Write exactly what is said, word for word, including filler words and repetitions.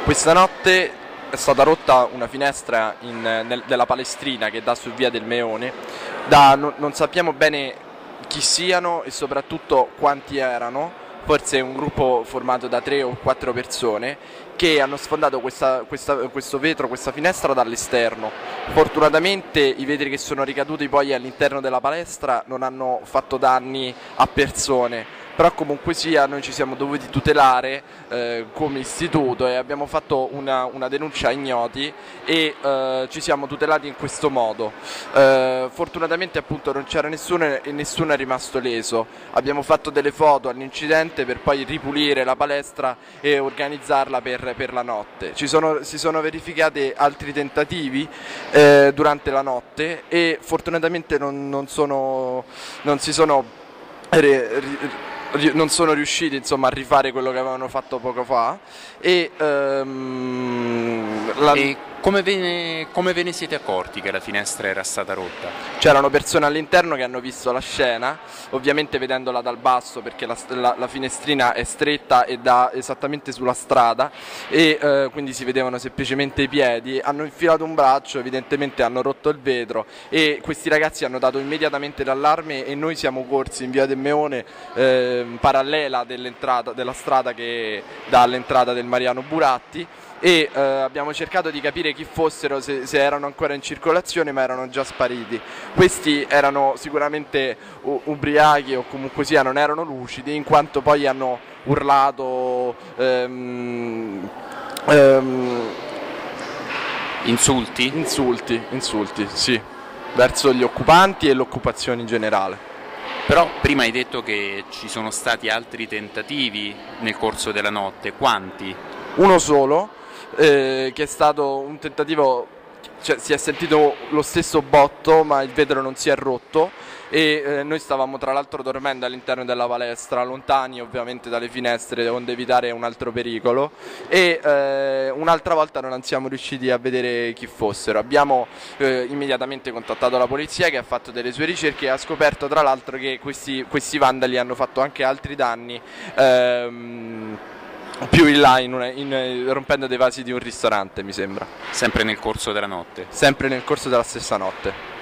Questa notte è stata rotta una finestra in, nel, della Palestrina che dà su via del Meone. Da, no, non sappiamo bene chi siano e soprattutto quanti erano, forse un gruppo formato da tre o quattro persone che hanno sfondato questa, questa, questo vetro, questa finestra dall'esterno. Fortunatamente i vetri che sono ricaduti poi all'interno della palestra non hanno fatto danni a persone, però comunque sia noi ci siamo dovuti tutelare eh, come istituto e abbiamo fatto una, una denuncia a ignoti e eh, ci siamo tutelati in questo modo. Eh, fortunatamente appunto non c'era nessuno e nessuno è rimasto leso. Abbiamo fatto delle foto all'incidente per poi ripulire la palestra e organizzarla per, per la notte. Ci sono, si sono verificati altri tentativi eh, durante la notte e fortunatamente non, non, sono, non si sono re, re, non sono riusciti insomma a rifare quello che avevano fatto poco fa e, um, la... e come, ve ne, come ve ne siete accorti che la finestra era stata rotta? C'erano persone all'interno che hanno visto la scena, ovviamente vedendola dal basso perché la, la, la finestrina è stretta e dà esattamente sulla strada e eh, quindi si vedevano semplicemente i piedi, hanno infilato un braccio, evidentemente hanno rotto il vetro e questi ragazzi hanno dato immediatamente l'allarme e noi siamo corsi in via del Meone eh, parallela dell'entrata della strada che dà all'entrata del Mariano Buratti e eh, abbiamo cercato di capire chi fossero, se, se erano ancora in circolazione, ma erano già spariti. Questi erano sicuramente ubriachi o comunque sia non erano lucidi, in quanto poi hanno urlato ehm, ehm, insulti? Insulti, insulti, sì, verso gli occupanti e l'occupazione in generale. Però prima hai detto che ci sono stati altri tentativi nel corso della notte, quanti? Uno solo, eh, che è stato un tentativo, cioè si è sentito lo stesso botto ma il vetro non si è rotto e eh, noi stavamo tra l'altro dormendo all'interno della palestra, lontani ovviamente dalle finestre onde evitare un altro pericolo e eh, un'altra volta non siamo riusciti a vedere chi fossero. Abbiamo eh, immediatamente contattato la polizia che ha fatto delle sue ricerche e ha scoperto tra l'altro che questi, questi vandali hanno fatto anche altri danni ehm, più in là, in una, in, rompendo dei vasi di un ristorante, mi sembra. Sempre nel corso della notte? Sempre nel corso della stessa notte.